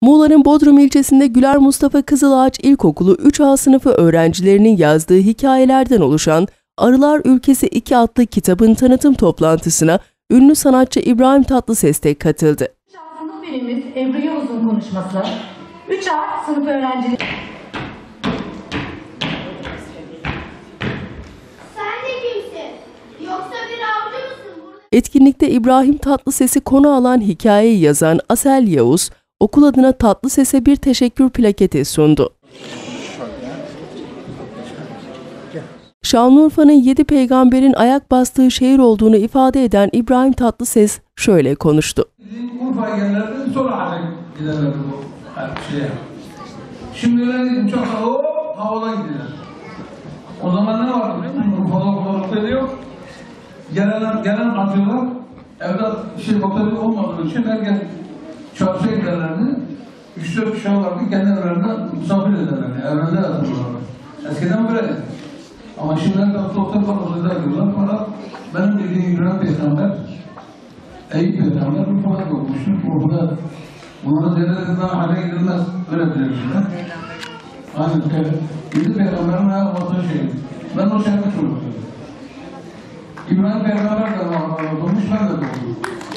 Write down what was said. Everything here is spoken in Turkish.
Muğla'nın Bodrum ilçesinde Güler Mustafa Kızılağaç İlkokulu 3A sınıfı öğrencilerinin yazdığı hikayelerden oluşan Arılar Ülkesi 2 adlı kitabın tanıtım toplantısına ünlü sanatçı İbrahim Tatlıses de katıldı. 3A sınıf birimiz Ebru Yavuz'un konuşması. 3A sınıf öğrencileri... Sen de kimsin? Yoksa bir avcı mısın? Etkinlikte İbrahim Tatlıses'i konu alan hikayeyi yazan Asel Yavuz, okul adına Tatlıses'e bir teşekkür plaketi sundu. Şanlıurfa'nın 7 peygamberin ayak bastığı şehir olduğunu ifade eden İbrahim Tatlıses şöyle konuştu. Urfa'ya gelirlerdi, sonra Hatay giderlerdi bu şeye. Şimdi öyle dedim, çok havadan gidiyorlar. O zaman ne vardı biliyor musun? Urfa'da okullarda yok. Gelen atıyorlar, evde otobüs olmadığı için herkes çarşıya giderlerdi. 3-4 kişi vardı, kendi evlerinden misafir ederlerdi, evlerinde yatırırlardı. Eskiden böyleydi. Ama şimdi herkes otobüs otobüsler gidiyorlar. Fakat benim dediğim İbrahim Peygamber, Eyüp Peygamber Urfa'da doğmuştur. Urfa'da bunların dedelerinden hale gidilmez, öyle bilirler. Aynı 7 peygamberin ayak bastığı şey. Ben o şehirde çocuğum. İbrahim Peygamber de doğmuş, ben de doğdum.